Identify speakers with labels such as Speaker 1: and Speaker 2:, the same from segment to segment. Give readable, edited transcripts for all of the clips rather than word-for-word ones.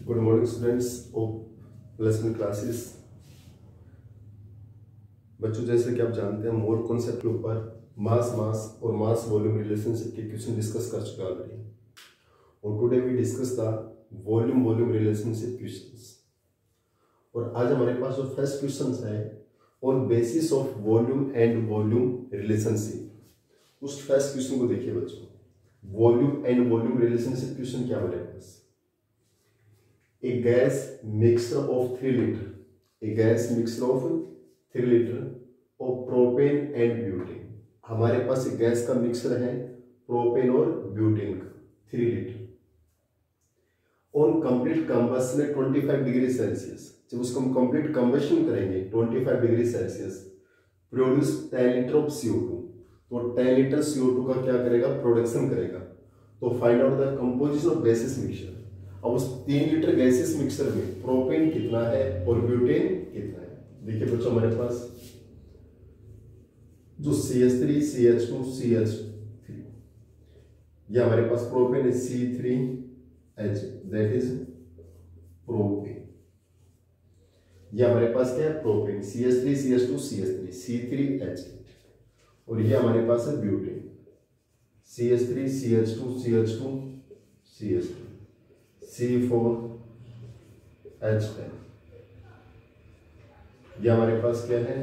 Speaker 1: Good morning students of plus 1 classes. बच्चों, जैसे कि आप जानते हैं मोल कॉन्सेप्ट के ऊपर मास और मास वॉल्यूम रिलेशनशिप के क्वेश्चन डिस्कस कर चुके ऑलरेडी, और today we discuss the volume relationship questions. और आज हमारे पास जो फर्स्ट क्वेश्चन है on basis of volume and volume relationship, उस फर्स्ट क्वेश्चन को देखिए बच्चों। Volume and volume relationship question क्या हमारे पास, a gas mixture of 3 liter, a gas mixture of 3 liter of propane and butane। हमारे पास एक गैस का मिक्सर है प्रोपेन और ब्यूटेन का 3 लीटर। ऑन कंप्लीट कंबशन है 25 डिग्री सेल्सियस। जब उसको हम कंप्लीट कंबशन करेंगे 25 degree Celsius, produce 10 litre of CO2। तो 10 लीटर CO2 का क्या करेगा, प्रोडक्शन करेगा। तो find out the composition of gases mixture. अब उस 3 लीटर गैसेस मिक्सर में प्रोपेन कितना है और ब्यूटेन कितना है। देखिए बच्चों, हमारे पास जो CH3 CH2 CH3, ये हमारे पास प्रोपेन है C3H, दैट इज प्रोपेन। ये हमारे पास क्या है, propane CH3 CH2 CH3 C3H, और ये हमारे पास है butane CH3 CH2 CH2 CH3 C4H10। ये हमारे पास क्या है,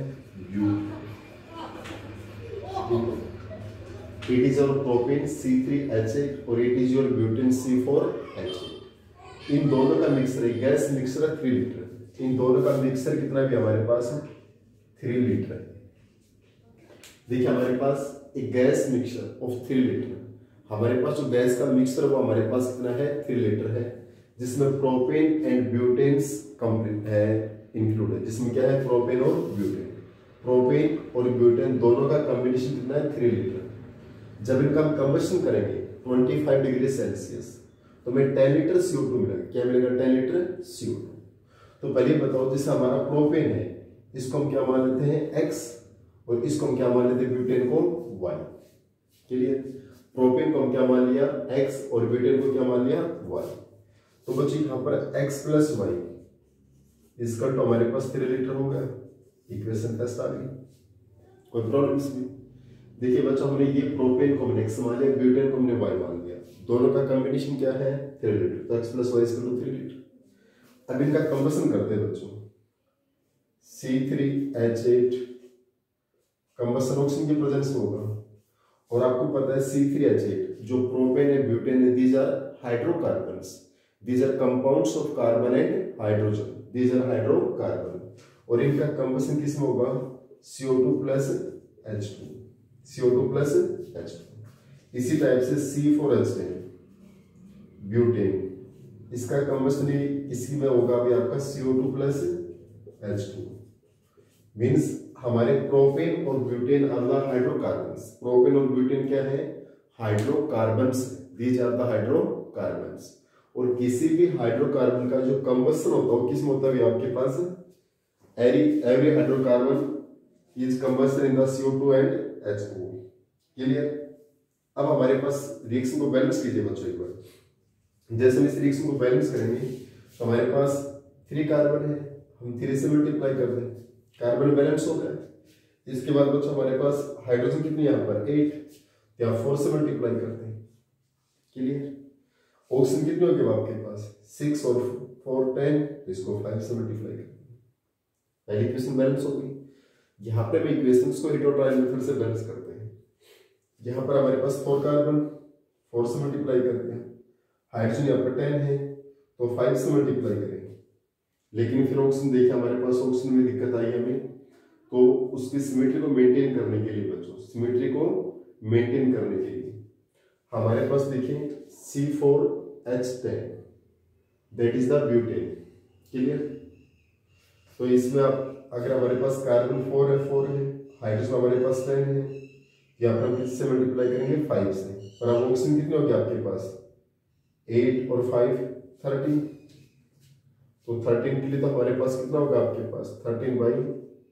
Speaker 1: it is your propane C3H8 और it is your butane C4H8। इन दोनों का मिक्सर है, गैस मिक्सर है 3 लीटर। इन दोनों का मिक्सर कितना भी हमारे पास है 3 लीटर है। देखिए हमारे पास एक गैस मिक्सर ऑफ 3 लीटर, हमारे पास जो गैस का मिक्सर वो हमारे पास कितना है 3 लीटर है, जिसमें प्रोपेन एंड ब्यूटेन्स कंप्लीट है इंक्लूड है। जिसमें क्या है, प्रोपेन और ब्यूटेन। प्रोपेन और ब्यूटेन दोनों का कॉम्बिनेशन कितना है 3 लीटर। जब इनका हम कंबशन करेंगे 25 डिग्री सेल्सियस, तो हमें 10 लीटर CO2 मिलेगा। क्या मिलेगा, 10 लीटर CO2। तो पहले बताओ, जैसे हमारा प्रोपेन है इसको हम क्या मान लेते हैं X, और इसको हम क्या मान लेते हैं, ब्यूटेन को Y। क्लियर। प्रोपेन को हम क्या मान लिया X और ब्यूटेन को क्या मान लिया Y। तो बच्चों यहाँ पर X प्लस Y इसका तो हमारे पास 3 लीटर हो गया। इक्वेशन टेस्ट आ गई, कोई प्रॉब्लम इसमें। देखिए बच्चों, हमने ये प्रोपेन को हमने X मान लिया, ब्यूटेन को हमने Y मान लिया। दोनों का कॉम्बिनेशन क्या है 3 लीटर, तो X प्लस Y इसका 3 लीटर। अब इनका कंबशन करते हैं बच्चों। C3H8 कंबशन ऑक्सीजन की प्रेजेंस में होगा, और आपको पता है C3H8 जो प्रोपेन है ब्यूटेन है, these are hydrocarbons, these are compounds of carbon and hydrogen, these are hydrocarbon. और इनका कंबशन किस में होगा, CO2 plus H2, CO2 plus H2। इसी टाइप से C4H10 ब्यूटेन, इसका कंबशन इसी में होगा भी आपका CO2 प्लस H2। मीन्स हमारे प्रोपेन और butane are the hydrocarbons. Propane और ब्यूटेन क्या है, hydrocarbons, these are the hydrocarbons. और किसी भी हाइड्रोकार्बन का जो कंबशन होता है किस में होता है, आपके पास every hydrocarbon is combusted in the CO2 and H2। Clear. अब हमारे पास रिएक्शन को बैलेंस कीजिए बच्चों एक बार। जैसे हम इस रिएक्शन को बैलेंस करेंगे तो हमारे पास 3 कार्बन है, हम 3 से मल्टीप्लाई कर दें, कार्बन बैलेंस हो गया। इसके बाद बच्चों हमारे पास हाइड्रोजन कितनी यहाँ पर 8, या 4 से मल्टीप्लाई करते हैं। क्लियर। ऑक्सीजन कितने हो गए आपके पास 6 और 4 10, इसको 5 से मल्टीप्लाई करते हैं। पहली इक्वेशन बैलेंस हो गई। यहाँ पे हम इक्वेशंस को हेटेरोट्रायल मेथड से बैलेंस करते हैं। यहाँ पर हमारे पास 4 कार्बन, 4 से मल्टीप्लाई करते हैं। हाइड्रोजन यहाँ पर 10 है तो 5 से मल्टीप्लाई करेंगे। लेकिन फिर ऑक्सीजन देखिए, हमारे पास ऑक्सीजन में दिक्कत आई हमें, तो उसकी सिमेट्री को मेंटेन करने के लिए बच्चों, सिमेट्री को मेंटेन करने के लिए हमारे पास देखिए C4H10 that is the butane. Clear. तो इसमें आप अगर हमारे पास कार्बन 4 है, हाइड्रोजन हमारे पास 10 है, यहाँ पर हम किससे मल्टीप्लाई करेंगे 5 से। और अब ऑक्सीजन कितने हो गया आपके पास 8 और 5 13। तो 13 के लिए तो हमारे पास कितना होगा आपके पास 13/2।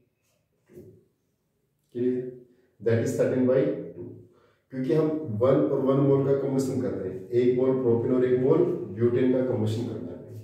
Speaker 1: क्लियर। दैट इज 13/2, क्योंकि हम 1 और 1 मोल का कम्बशन कर रहे हैं। 1 मोल प्रोपेन और 1 मोल ब्यूटेन का कम्बशन करना है।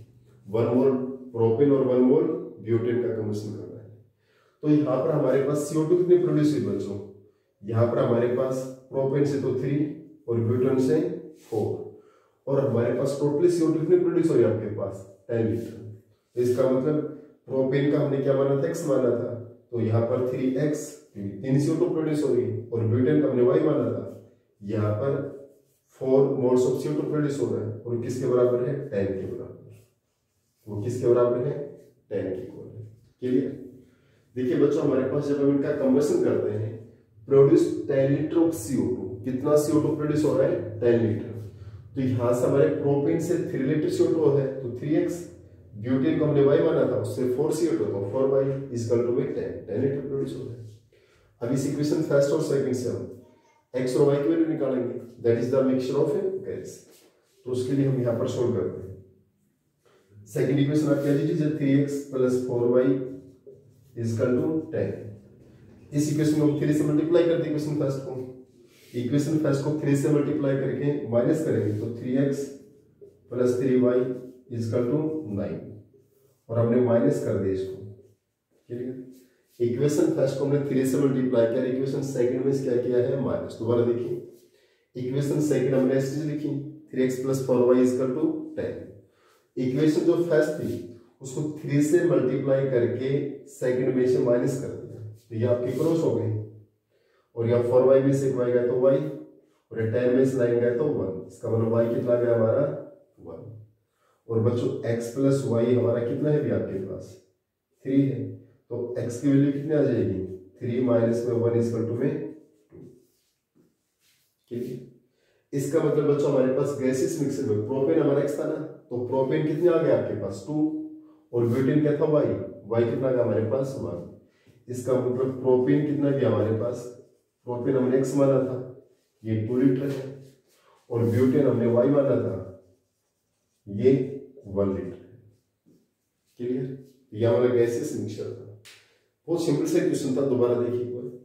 Speaker 1: 1 मोल प्रोपेन और 1 मोल ब्यूटेन का कम्बशन करना है। तो यहाँ पर हमारे पास CO2 कितनी प्रोड्यूस हुई बच्चों? यहाँ पर हमारे पास प्रोपेन से तो 3 और ब्यूटेन से 4, और हमारे पास टोटली CO2 कितनी प्रोड्यूस हो रही है आपके पास? 10 लीटर। तो इसका मतलब प्रोपेन का हमने क्या माना था? x माना था, तो यहाँ पर 3x 3 CO2 प्रोड्यूस हो रही है, और ब्यूटेन का हमने y माना था, यहाँ पर 4 मोल्स ऑफ CO2 प्रोड्यूस हो रहा है, और किसके बराबर है? 10 के बराबर। वो किसके बराबर है? 10 के बराबर। क्लियर? देखिए बच्चों, हमारे पास जब हम इनका कंबशन करते हैं, प्रोड्यूस 10 लीटर ऑफ CO2, कितना CO2 प्रोड्यूस हो रहा है? 10 लीटर। तो यहां से हमारे प्रोपेन से 3 लीटर CO2 है, तो 3x, ब्यूटेन को हमने y माना था, उससे 4 CO2, तो 4y equal to 10 litre produce हो रहा है। अब इस इक्वेशन फर्स्ट और सेकंड से हम x और y की वैल्यू निकालेंगे, that is the mixture of gas. तो उसके लिए हम यहाँ पर सोल्व करते हैं। सेकंड इक्वेशन आप क्या लीजिए? 3x plus 4y equal to 10। इस इक्वेशन को 3 से मल्टीप्लाई कर दें इक्वेशन फर्स्ट को। इक्वेशन फर्स्ट को 3 से मल्टीप्लाई करके माइनस करेंगे, तो 3x plus 3y equal to 9, और हमने माइनस कर दिया इसको। क्लियर? इक्वेशन फर्स्ट को हमने 3 से मल्टीप्लाई किया, इक्वेशन सेकंड में क्या किया है? माइनस। दोबारा देखिए, इक्वेशन सेकंड हमने ऐसे चीज लिखी 3x plus 4y equal to 10। Equation जो फर्स्ट थी उसको 3 से मल्टीप्लाई करके सेकंड में से माइनस कर दिया, तो ये आपकी क्रॉस हो गई, और यहाँ 4y में से 1 y गया तो y, और 10 में से 9 गया तो 1। इसका मतलब y कितना गया हमारा? 1। और बच्चों x प्लस y हमारा कितना है भी आपके पास? 3 है, तो x की वैल्यू कितनी आ जाएगी? 3 माइनस में 1 इक्वल टू में 2। ठीक है? इसका मतलब बच्चों हमारे पास गैसेस मिक्सर में प्रोपेन हमारा x था ना, तो प्रोपेन कितने आ गया आपके पास? 2, और ब्यूटेन क्या था? y कितना गया हमारे पास? 1। इसका मतलब प्रोपेन कितना गया हमारे पास? प्रोपेन हमने x माना था, ये 2 लीटर है, और ब्यूटेन हमने y माना था, ये 1 लीटर है। क्लियर? ये हमारा गैसेस मिक्सचर था। बहुत सिंपल सा क्वेश्चन था, दोबारा देखिए।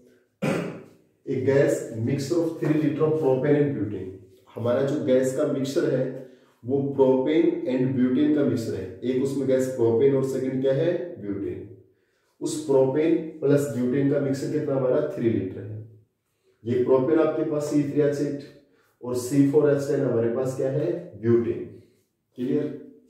Speaker 1: एक gas mixture of 3 litre of propane and butane. हमारा जो गैस का मिक्सचर है वो प्रोपेन एंड ब्यूटेन का मिक्सचर है। एक उसमें गैस प्रोपेन और सेकंड क्या है? ब्यूटेन। उस प्रोपेन प्लस ब्यूटेन का मिक्सचर कितना हमारा? 3 लीटर है। ये प्रोपेन आपके पास C3H8 और C4H10 हमारे पास क्या है? ब्यूटेन। क्लियर?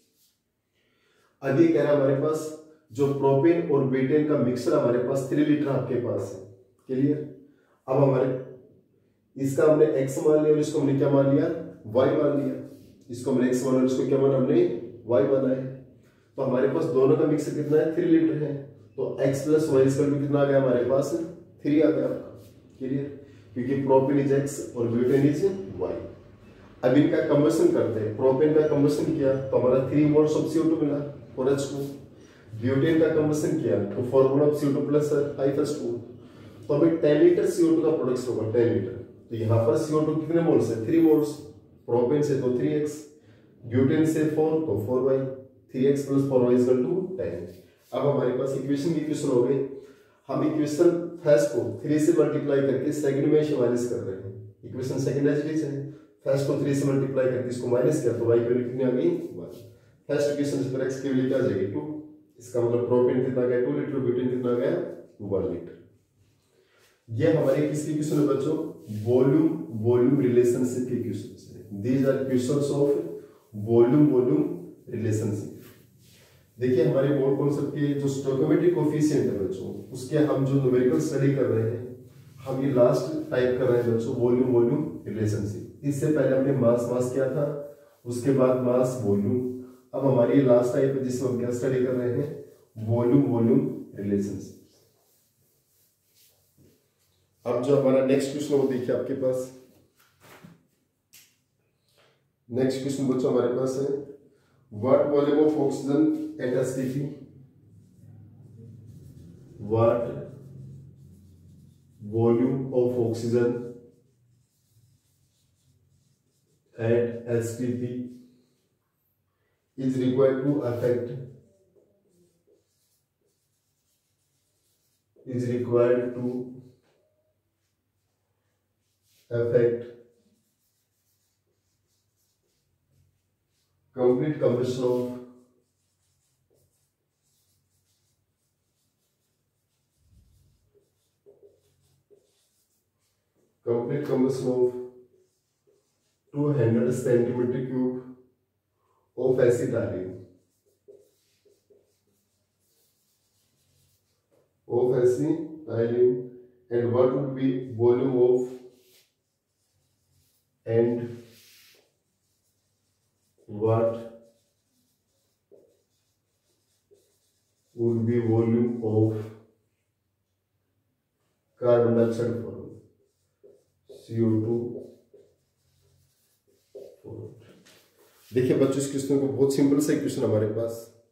Speaker 1: अभी कह रहा हमारे पास जो प्रोपेन और ब्यूटेन का मिक्सचर हमारे पास 3 लीटर आपके पास है। क्लियर? अब हमारे इसका हमने x मान लिया और इसको हमने क्या मान लिया? y मान लिया। इसको हमने x माना और इसको क्या माना? हमने y माना है। तो हमारे पास दोनों का मिक्सचर कितना है? 3 लीटर है, तो x plus y equal to कितना आ गया हमारे पास? 3 आ गया। क्लियर? क्योंकि प्रोपेन इज x और ब्यूटेन इज y। अब इनका कंबशन करते हैं। प्रोपेन का कंबशन किया तो हमारा 3 मोल्स ऑफ CO2 मिला और H2। ब्यूटेन का कंबशन किया तो 4 mole of CO2 plus H2। तो अभी 10 लीटर CO2 का प्रोडक्शन होगा, 10 लीटर। तो यहाँ पर CO2 कितने मोल्स है? 3 मोल्स। प्रोपेन से तो 3x, ब्यूटेन से 4 तो 4y, 3x plus 4y equal to 10। अब हमारे पास इक्वेशन हो गई। हम इक्वेशन फर्स्ट को 3 से मल्टीप्लाई करके सेकंड में से माइनस कर रहे हैं। इक्वेशन सेकंड है, फर्स्ट को 3 से मल्टीप्लाई करके इसको माइनस किया तो y की वैल्यू कितनी आ गई? 1। फर्स्ट इक्वेशन से x की वैल्यू क्या आ जाएगी? 2। इसका मतलब प्रोपेन कितना गया? 2 लीटर, ब्यूटेन कितना गया? 1 लीटर। ये हमारे किसकी इक्वेशन है बच्चों? वॉल्यूम रिलेशनशिप की इक्वेशंस है। These are equations of volume relationship. देखिए हमारे मोल कॉन्सेप्ट के जो स्टोइकोमेट्रिक कोएफिशिएंट है बच्चों, उसके हम जो न्यूमेरिकल स्टडी कर रहे हैं, हम ये लास्ट टाइप कर रहे हैं बच्चों वॉल्यूम रिलेशनशिप। इससे पहले हमने मास किया था, उसके बाद मास वॉल्यूम। अब हमारी लास्ट टाइप है जिसमें हम क्या स्टडी कर रहे हैं? Volume relationship. अब जो हमारा नेक्स्ट क्वेश्चन है वो देखिए आपके पास। नेक्स्ट क्वेश्चन बच्चों हमारे पास है what volume of oxygen at STP. What volume of oxygen at STP is required to affect complete combustion of combustion of 200 centimeter cube of acetylene and what would be volume of carbon dioxide formed CO2 formed। देखिए बच्चों इस question को बहुत simple सा question हमारे पास,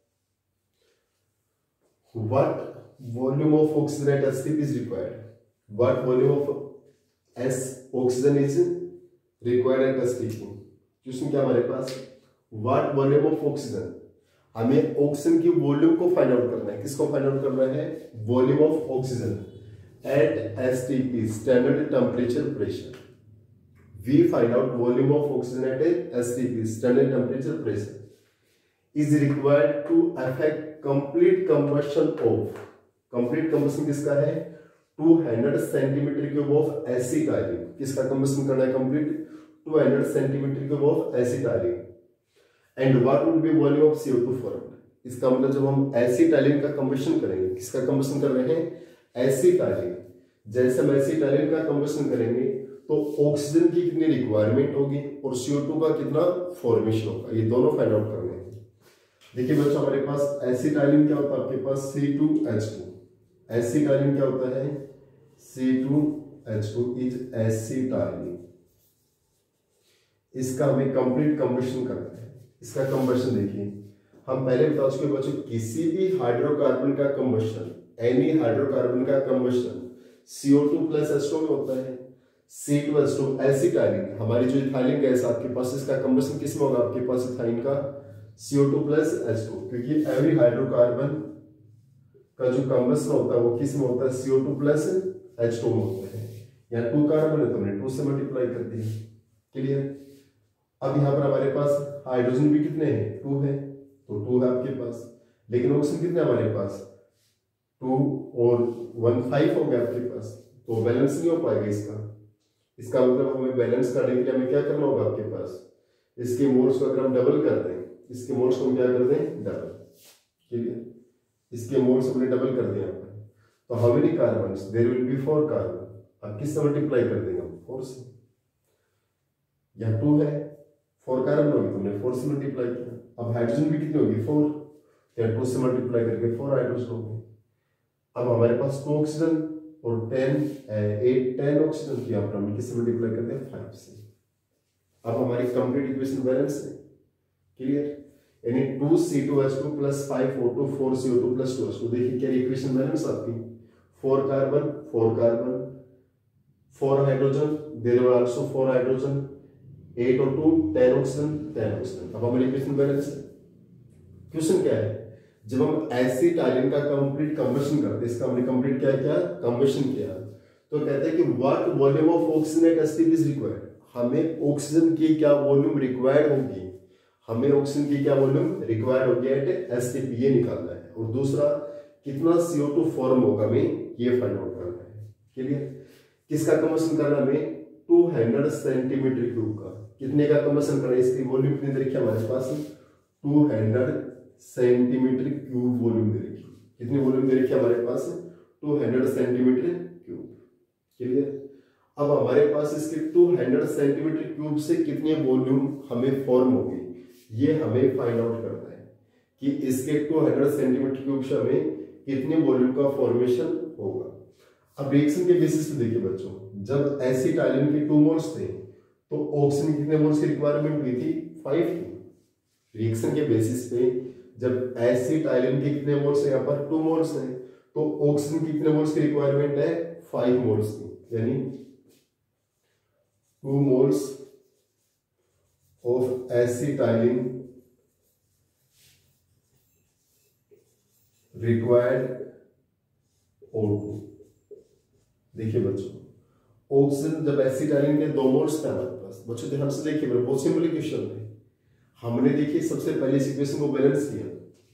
Speaker 1: what volume of oxygen at STP is required, what volume of oxygen is required at STP। क्वेश्चन क्या हमारे पास, what volume of oxygen, हमें ऑक्सीजन की वॉल्यूम को फाइंड आउट करना है। किसको फाइंड आउट करना है, volume of oxygen at STP standard temperature pressure. We find out volume of oxygen at STP standard temperature pressure is required to affect complete combustion of, complete combustion किसका है, 200 centimetre cube of acetylene. किसका combustion करना है complete, 200 centimetre cube of acetylene. And what would be volume of CO2 formed. इसका मतलब जब हम acetylene का कंबशन करेंगे, किसका कंबशन कर रहे हैं, एसिटाइलिन। जैसे हम एसिटाइलिन का कंबशन करेंगे तो ऑक्सीजन की कितनी रिक्वायरमेंट होगी और CO2 का कितना फॉर्मेशन होगा, ये दोनों फाइंड आउट करने हैं। देखिए बच्चों हमारे पास एसिटाइलिन क्या होता है, आपके पास C2H2। एसिटाइलिन क्या होता है, C2H2 इज एसिटाइलिन। इसका हमें कंप्लीट कंबशन करना है। इसका कंबशन देखिए, हम पहले बता चुके बच्चों, किसी भी हाइड्रोकार्बन का कंबशन, एनी हाइड्रोकार्बन का कंबशन CO2 प्लस H2 में होता है। C2H2 एसिटाइलिन, हमारी जो इथाइलिन गैस आपके पास, इसका कंबशन किस में होगा, आपके पास इथाइन का CO2 प्लस H2, क्योंकि एवरी हाइड्रोकार्बन का जो कंबशन होता है वो किस में होता है, CO2 प्लस H2 में होता है। यहाँ 2 कार्बन है तो हमने 2 से मल्टीप्लाई कर दिया, क्लियर। अब यहाँ पर हमारे पास हाइड्रोजन भी कितने हैं, 2 है, तो 2 है आपके पास, लेकिन ऑक्सीजन कितने हमारे पास, 2 और 1 5 हो गया आपके पास, तो बैलेंस नहीं हो पाएगा इसका। इसका मतलब हमें बैलेंस करने के लिए हमें क्या करना होगा, आपके पास इसके मोल्स को अगर हम डबल कर दें, इसके मोल्स को हम क्या कर दें, डबल, क्लियर। इसके मोल्स हमने डबल कर दिया यहाँ पर, तो how many carbon, there will be 4 carbon. अब किससे मल्टीप्लाई कर देंगे हम, 4 से। यहाँ 2 है, 4 कार्बन होगी, तुमने 4 से मल्टीप्लाई किया। अब हाइड्रोजन भी कितनी होगी, 4, या 2 से मल्टीप्लाई करके 4 हाइड्रोजन होगी। अब हमारे पास 2 ऑक्सीजन और 10 ऑक्सीजन की, यहाँ पर हमने किससे मल्टीप्लाई कर दिया, 5 से। अब हमारी कंप्लीट इक्वेशन बैलेंस है, क्लियर। यानी 2C2H2 plus 5O2 4CO2 plus 2H2। देखिए क्या इक्वेशन बैलेंस आपकी, 4 carbon 4 hydrogen, there are also 4 hydrogen, 8 और 2 10 ऑक्सीजन 10 ऑक्सीजन। अब हमारी इक्वेशन बैलेंस है। क्वेश्चन क्या है, जब हम एसिटाइलिन का कंप्लीट कंबशन करते हैं, इसका हमने कंप्लीट क्या किया, कंबशन किया, तो कहते हैं कि what volume of oxygen at STP is required. हमें ऑक्सीजन की क्या वॉल्यूम रिक्वायर्ड होगी, हमें ऑक्सीजन की क्या वॉल्यूम रिक्वायर्ड होगी एट STP, ये निकालना है। और दूसरा कितना CO2 फॉर्म होगा, हमें ये फाइंड आउट करना है, क्लियर। किसका कंबशन करना है, हमें 200 सेंटीमीटर क्यूब का। कितने का कंबशन करना है, इसकी वॉल्यूम कितनी दे रखी है हमारे पास, 200 सेंटीमीटर क्यूब वॉल्यूम दे रखी है। कितनी वॉल्यूम दे रखी है हमारे पास, 200 सेंटीमीटर क्यूब, क्लियर। अब हमारे पास इसके 200 सेंटीमीटर क्यूब से कितनी वॉल्यूम हमें फॉर्म होगी, ये हमें फाइंड आउट करना है कि इसके 200 सेंटीमीटर क्यूब से हमें कितने वॉल्यूम का फॉर्मेशन होगा। अब रिएक्शन के बेसिस पे देखिए बच्चों, जब एसिटाइलिन के 2 मोल्स थे तो ऑक्सीजन कितने मोल्स की रिक्वायरमेंट हुई थी, 5 की। रिएक्शन के बेसिस पे जब एसिटाइलिन के कितने मोल्स है, यहाँ पर 2 मोल्स हैं, तो ऑक्सीजन की कितने मोल्स की रिक्वायरमेंट है, 5 मोल्स की। यानी 2 moles of acetylene required O2। देखिए बच्चों, ऑक्सीजन जब एसिटाइलिन के 2 मोल्स थे हमारे पास, बच्चों ध्यान से देखिए, बहुत सिंपल क्वेश्चन है। हमने देखिए सबसे पहले इस इक्वेशन को बैलेंस किया,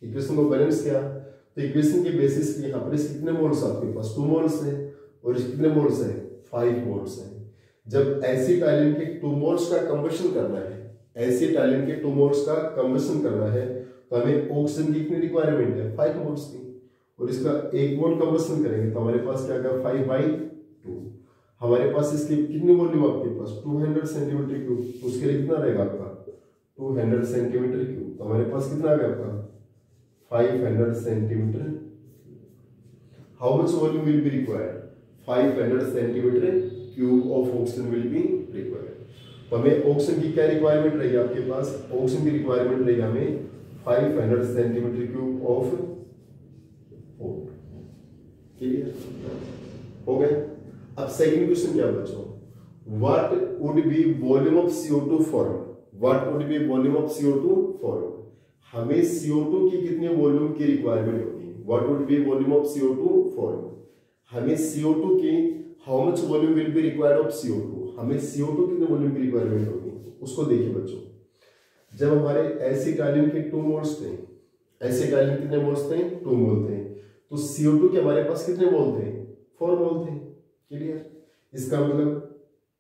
Speaker 1: तो इक्वेशन के बेसिस पे यहाँ पर कितने मोल्स आपके पास, 2 मोल्स हैं, और कितने मोल्स हैं, 5 मोल्स हैं। जब एसिटाइलिन के 2 मोल्स का कंबशन करना है, एसिटाइलिन के 2 मोल्स का कंबशन करना है, तो हमें ऑक्सीजन की कितनी रिक्वायरमेंट है, 5 मोल्स की, और इसका 1 मोल कंबशन करेंगे तो हमारे पास क्या आएगा 5/2। हमारे पास इसकी कितनी वॉल्यूम आपके पास 200 सेंटीमीटर क्यूब, उसके लिए कितना रहेगा आपका 200 सेंटीमीटर क्यूब, तो हमारे पास कितना आ गया आपका 500 centimetre. How much volume will be required, 500 centimetre cube of oxygen will be required. तो हमें ऑक्सीजन की क्या रिक्वायरमेंट रहेगी आपके पास, ऑक्सीजन की रिक्वायरमेंट रहेगी हमें 500 centimetre cube of O2। Clear हो गया। अब सेकंड क्वेश्चन क्या बच्चों, what would be volume of CO2 form, what would be volume of CO2 form, हमें CO2 की कितने वॉल्यूम की रिक्वायरमेंट होगी, what would be volume of CO2 form, हमें CO2 की how much volume will be required of CO2, हमें CO2 कितने volume की रिक्वायरमेंट होगी, उसको देखिए बच्चों। जब हमारे एसिटाइलिन के 2 मोल्स थे, एसिटाइलिन कितने मोल्स थे 2 मोल थे, तो CO2 के हमारे पास कितने मोल थे 4 मोल थे। क्लियर, इसका मतलब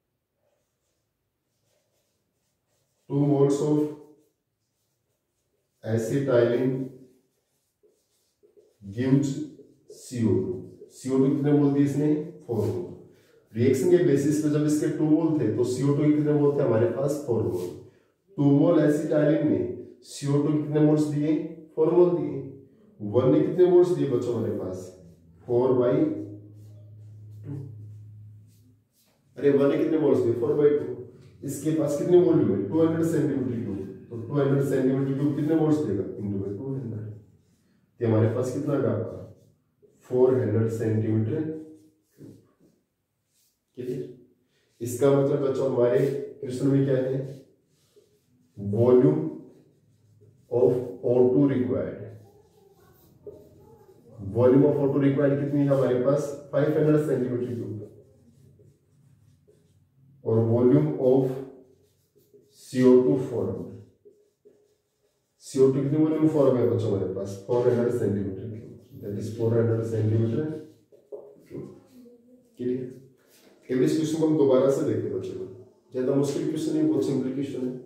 Speaker 1: 2 moles of acetylene gives CO2, CO2 कितने मोल दिए इसने 4 मोल। रिएक्शन के बेसिस पे जब इसके 2 मोल थे तो CO2 कितने मोल थे हमारे पास 4 मोल। 2 मोल एसिटाइलिन ने CO2 कितने मोल्स दिए 4 मोल दिए। 1 ने कितने मोल्स दिए बच्चों हमारे पास 4/2। अरे 1 ने कितने मोल्स दिए 4/2। इसके पास कितने वॉल्यूम है 200 सेंटीमीटर क्यूब, तो 200 सेंटीमीटर क्यूब कितने मोल्स देगा इनटू 200, तो हमारे पास कितना का 400 सेंटीमीटर क्यूब। क्लियर, इसका मतलब बच्चों हमारे क्वेश्चन में क्या है, volume of O2 required, volume of O2 required कितनी है हमारे पास 500 सेंटीमीटर क्यूब, और volume of CO2 form, CO2 कितनी वॉल्यूम फॉर्म है बच्चों हमारे पास 400 centimetre cube, that is 400 centimetre cube. Clear, इस क्वेश्चन को हम दोबारा से देखते हैं बच्चों, ज्यादा मुश्किल क्वेश्चन नहीं, बहुत सिंपल क्वेश्चन है।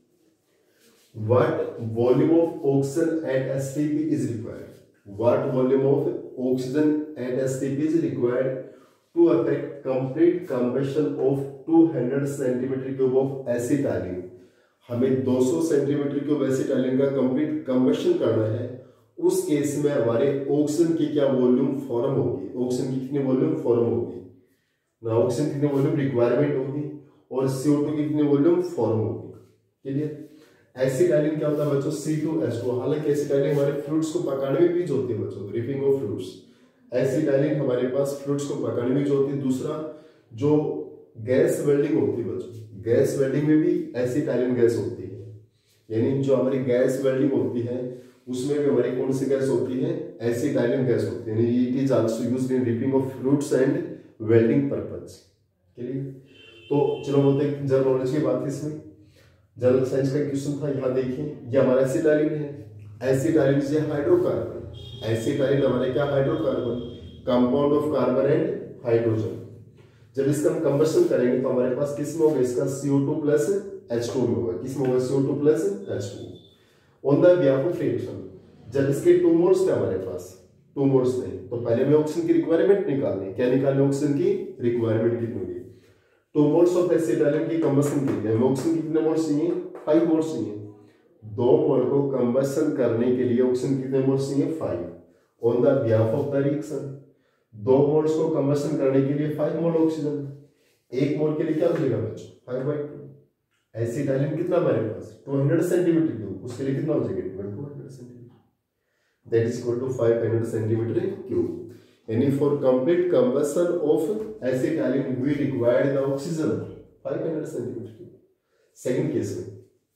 Speaker 1: What volume of oxygen at STP is required? What volume of oxygen at STP is required to effect complete combustion of 200 centimeter cube of acetylene? हमें 200 सेंटीमीटर क्यूब एसिटाइलिन का complete combustion करना है। उस case में हमारे oxygen की क्या volume form होगी, ऑक्सीजन की कितनी वॉल्यूम फॉर्म होगी ना, ऑक्सीजन कितनी वॉल्यूम रिक्वायरमेंट होगी, और CO2 की कितनी वॉल्यूम फॉर्म होगी। क्लियर, एसिटाइलिन क्या होता है बच्चों C2H2, हालांकि एसिटाइलिन हमारे फ्रूट्स को पकाने में यूज होती है बच्चों, रिपिंग ऑफ फ्रूट्स, एसिटाइलिन हमारे पास फ्रूट्स को पकाने में यूज होती है। दूसरा जो गैस वेल्डिंग होती है बच्चों, गैस वेल्डिंग में भी एसिटाइलिन गैस होती है, यानी जो हमारी गैस वेल्डिंग होती है उसमें भी हमारी कौन सी गैस होती है एसिटाइलिन गैस होती है, यानी it is also used in ripping of fruits and welding purpose. Clear, तो चलो बोलते हैं जनरल नॉलेज की बात इसमें, जनरल साइंस का क्वेश्चन था। यहाँ देखिए ये हमारा एसिटाइलिन है, एसिटाइलिन से हाइड्रोकार्बन, एसिटाइलिन हमारे क्या hydrocarbon, compound of carbon and hydrogen. जब इसका हम कंबशन करेंगे तो हमारे पास किस में होगा, इसका CO2 प्लस H2 में होगा, किस में होगा CO2 plus H2 on the behalf of reaction. जब इसके 2 मोल्स थे हमारे पास, 2 मोल्स थे, तो पहले में ऑक्सीजन की रिक्वायरमेंट निकालनी, क्या निकालनी ऑक्सीजन की रिक्वायरमेंट कितनी होगी, 2 मोल्स ऑफ एसिटाइलिन की कंबशन के लिए हमें ऑक्सीजन की कितने मोल्स चाहिए 5 मोल्स चाहिए। 2 मोल को कंबशन करने के लिए ऑक्सीजन कितने मोल्स चाहिए 5 on the behalf of the reaction. 2 moles को कंबशन करने के लिए 5 मोल ऑक्सीजन, 1 मोल के लिए क्या हो जाएगा बच्चों 5/2। एसिटाइलिन कितना हमारे पास 200 सेंटीमीटर क्यूब, उसके लिए कितना हो जाएगा 200 centimetre, that is equal to 500 centimetre cube. यानी for complete combustion of acetylene we required the oxygen 500 centimetre cube. Second case में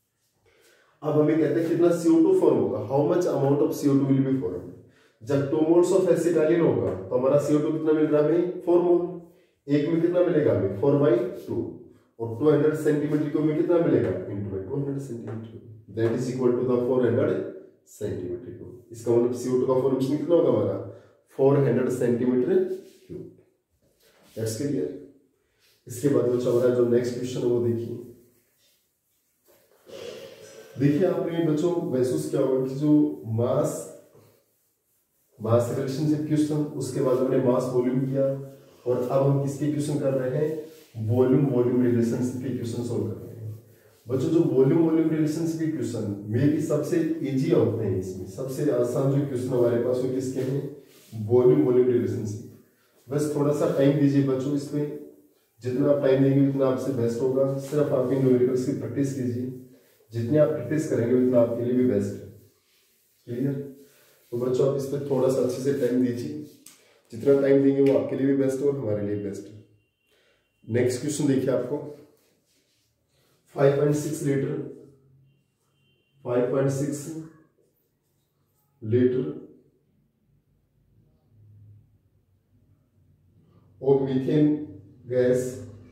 Speaker 1: अब हमें कहते हैं कितना CO2 फॉर्म होगा, how much amount of CO2 will be form. जब 2 मोल्स ऑफ एसिटाइलिन होगा तो हमारा CO2 कितना मिल रहा है हमें 4 मोल, एक में कितना मिलेगा हमें 4/2, और 200 सेंटीमीटर क्यूब में कितना मिलेगा into 200 centimetre cube, that is equal to the 400 centimetre cube. इसका मतलब CO2 का फॉर्मेशन कितना होगा हमारा 400 सेंटीमीटर क्यूब। That's clear. इसके बाद बच्चों हमारा जो नेक्स्ट क्वेश्चन है वो देखिए। देखिए आपने बच्चों महसूस किया होगा कि जो मास रिलेशनशिप क्वेश्चन, उसके बाद हमने मास वॉल्यूम किया, और अब हम किसके क्वेश्चन कर रहे हैं, वॉल्यूम रिलेशनशिप के क्वेश्चन सोल्व कर रहे हैं। बच्चों जो वॉल्यूम रिलेशनशिप के क्वेश्चन में भी सबसे इजी होते हैं, इसमें सबसे आसान जो क्वेश्चन हमारे पास वो किसके हैं, वॉल्यूम रिलेशनशिप। बस थोड़ा सा टाइम दीजिए बच्चों, इसमें जितना आप टाइम देंगे उतना आपसे बेस्ट होगा। सिर्फ आप इन न्यूमेरिकल्स की प्रैक्टिस कीजिए, जितनी आप प्रैक्टिस करेंगे उतना आपके लिए भी बेस्ट है। क्लियर? तो बच्चों आप इस पर थोड़ा सा अच्छे से टाइम दीजिए, जितना टाइम देंगे वो आपके लिए भी बेस्ट है और हमारे लिए बेस्ट है। नेक्स्ट क्वेश्चन देखिए आपको 5.6 litre of methane gas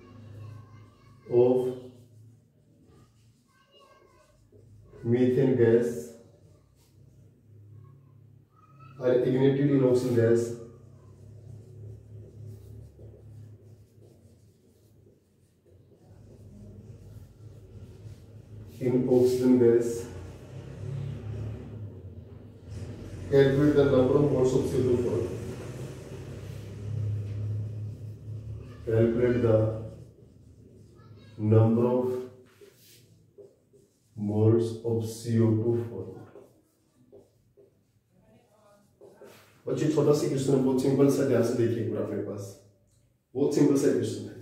Speaker 1: are ignited in oxygen gas calculate the number of moles of CO2 formed. Calculate the number of moles of CO2 formed. बच्चे छोटा सा क्वेश्चन है, बहुत सिंपल सा, ध्यान से देखिए एक बार अपने पास, बहुत सिंपल सा क्वेश्चन है।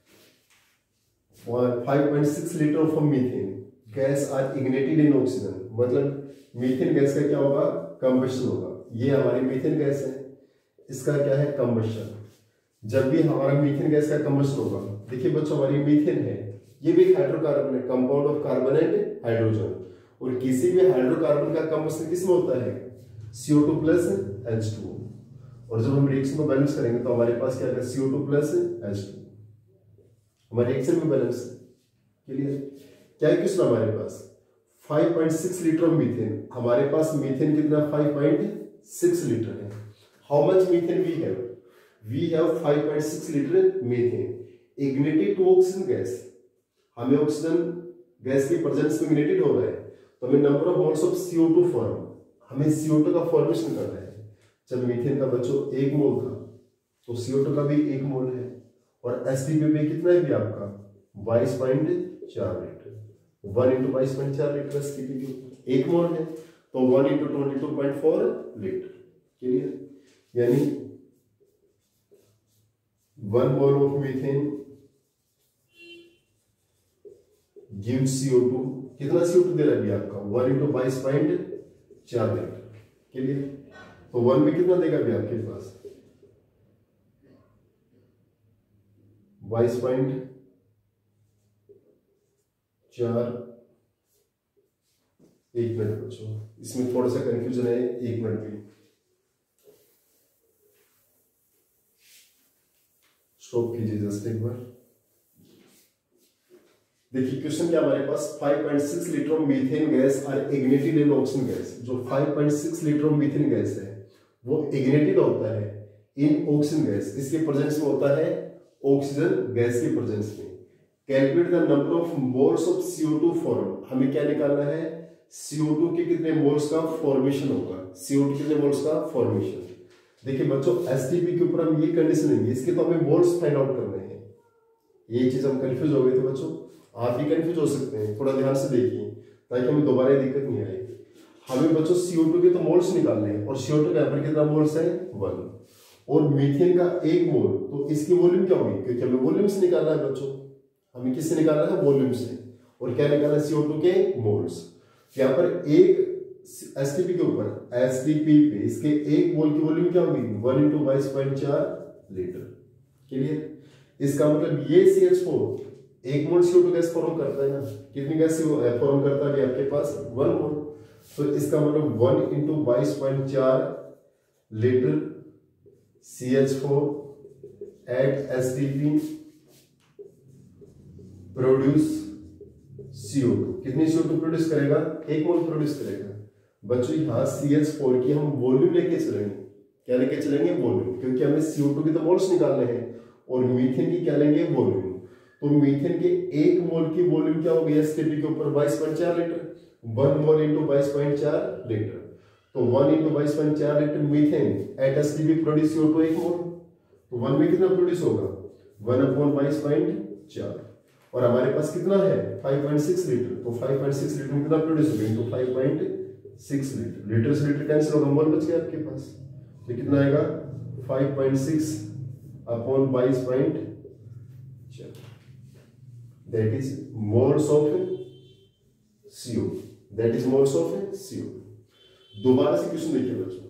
Speaker 1: 5.6 litre of methane gas are ignited in oxygen, मतलब मीथेन गैस का क्या होगा, कंबशन होगा। ये हमारी मीथेन गैस है, इसका क्या है, कंबशन। जब भी हमारा मीथेन गैस का कंबशन होगा, देखिए बच्चों हमारी मीथेन है, ये भी हाइड्रोकार्बन है, compound of carbon and hydrogen, और किसी भी हाइड्रोकार्बन का कंबशन किसमें होता है, CO2 प्लस H2। और जब हम रिएक्शन को बैलेंस करेंगे तो हमारे पास क्या है, CO2 प्लस H2, हमारे रिएक्शन में बैलेंस है। क्लियर? क्या है क्वेश्चन हमारे पास, 5.6 लीटर ऑफ मीथेन, हमारे पास मीथेन कितना, 5.6 लीटर है। How much methane we have 5.6 litre methane ignited to oxygen gas, हमें ऑक्सीजन गैस की प्रेजेंस में इग्निटेड हो रहा है, तो हमें number of moles of CO2 form, हमें CO2 का फॉर्मेशन करना है। जब मीथेन का बच्चों 1 मोल था तो CO2 का भी 1 मोल है, और STP कितना है भी आपका 22.4 लीटर, 1 × 22.4 लीटर STP 1 मोल है, तो 1 × 22.4 लीटर। क्लियर? यानी 1 mole of methane give CO2, कितना CO2 दे रहा है आपका, 1 × 22.4 लीटर। क्लियर? तो 1 में कितना देगा भी आपके पास, 22.4। एक मिनट बच्चों, इसमें थोड़ा सा कंफ्यूजन है, 1 मिनट भी स्टॉप कीजिए जस्ट एक बार। देखिए क्वेश्चन क्या हमारे पास, 5.6 litre of methane gas are ignited in oxygen gas. जो 5.6 लीटर ऑफ मीथेन गैस है वो इग्निटेड होता है इन ऑक्सीजन गैस, इसके प्रेजेंस में होता है, ऑक्सीजन गैस की प्रेजेंस में। Calculate the number of moles of CO2 form, हमें क्या निकालना है, CO2 के कितने मोल्स का फॉर्मेशन होगा, CO2 कितने मोल्स का फॉर्मेशन। देखिए बच्चों STP के ऊपर हम ये कंडीशन लेंगे, इसके तो हमें मोल्स फाइंड आउट करने हैं। ये चीज हम कंफ्यूज हो गए थे बच्चों, आप भी कंफ्यूज हो सकते हैं, थोड़ा ध्यान से देखिए ताकि हमें दोबारा दिक्कत नहीं आए। हमें बच्चों CO2 के तो मोल्स निकालने हैं, और CO2 का यहाँ पर कितना मोल्स है, 1, और मीथेन का 1 मोल, तो इसकी वॉल्यूम क्या होगी, क्योंकि हमें वॉल्यूम से निकालना है बच्चों, हमें किससे निकालना है, वॉल्यूम से, और क्या निकालना है, CO2 के मोल्स। यहाँ पर एक STP के ऊपर, STP पे इसके 1 मोल की वॉल्यूम क्या होगी, 1 × 22.4 लीटर। क्लियर? इसका मतलब ये CH4 1 मोल CO2 गैस फॉर्म करता है ना, कितनी गैस फॉर्म करता है आपके पास, 1 मोल। तो इसका मतलब 1 × 22.4 litre CH4 at STP produce CO2। कितनी CO2 प्रोड्यूस करेगा, 1 मोल प्रोड्यूस करेगा। बच्चों यहाँ CH4 की हम वॉल्यूम लेके चलेंगे, क्या लेके चलेंगे, वॉल्यूम, क्योंकि हमें CO2 के तो मोल्स निकालने हैं, और मीथेन की क्या लेंगे, वॉल्यूम। तो मीथेन के 1 मोल की वॉल्यूम क्या हो गया एसटीपी के ऊपर 22.4 लीटर, 1 मोल इंटू 22.4 लीटर, तो 1 into 22.4 litre methane at STP produce CO2 1 mole, तो 1 में कितना प्रोड्यूस होगा 1/22.4, और हमारे पास कितना है 5.6 लीटर, तो 5.6 लीटर में कितना प्रोड्यूस होगा इंटू 5.6 लीटर, लीटर से लीटर कैंसिल होगा, मोल बच गया आपके पास, तो कितना आएगा 5.6 upon 22.4, that is moles of CO, that is moles of CO। दोबारा से क्वेश्चन देखिए बच्चों,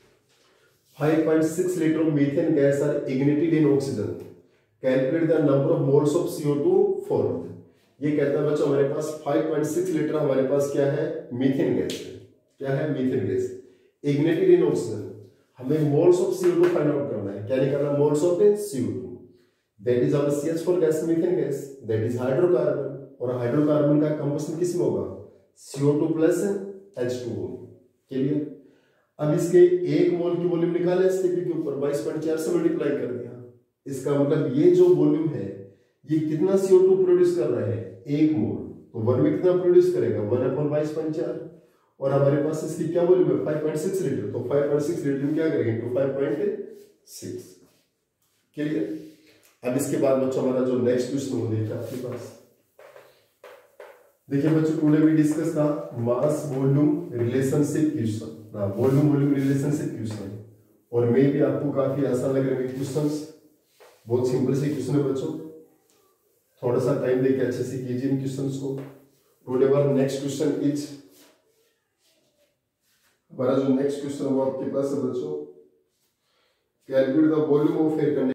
Speaker 1: 5.6 litre of methane gas are ignited in oxygen, calculate the number of moles of CO2 formed। ये कहता है बच्चों हमारे पास 5.6 लीटर हमारे पास क्या है मीथेन गैस है, क्या है methane gas, ignited in oxygen, हमें moles of CO2 find out करना है, क्या निकालना moles of CO2, that is our CH4 gas methane gas, that is hydrocarbon, और हाइड्रोकार्बन का कंबशन किस में होगा CO2 प्लस H2O, क्लियर। अब इसके 1 मोल की वॉल्यूम निकाले एसटीपी के ऊपर 22.4 से मल्टीप्लाई कर दिया, इसका मतलब ये जो वॉल्यूम है ये कितना CO2 प्रोड्यूस कर रहा है 1 मोल, तो 1 में कितना प्रोड्यूस करेगा 1/22.4, और हमारे पास इसकी क्या वॉल्यूम है 5.6 लीटर, तो 5.6 लीटर में क्या करेंगे तो 5.6, क्लियर। अब इसके बाद बच्चों हमारा जो नेक्स्ट क्वेश्चन हो देखिए आपके पास, देखिए बच्चों today we discuss the mass volume relationship question, volume relationship question, और मे भी आपको काफी आसान लग रहे हैं क्वेश्चंस, बहुत सिंपल से क्वेश्चन है बच्चों, थोड़ा सा टाइम देके अच्छे से कीजिए इन क्वेश्चंस को। टुडे वाला नेक्स्ट क्वेश्चन इज, हमारा जो नेक्स्ट क्वेश्चन वो आपके पास है बच्चों, calculate the volume of air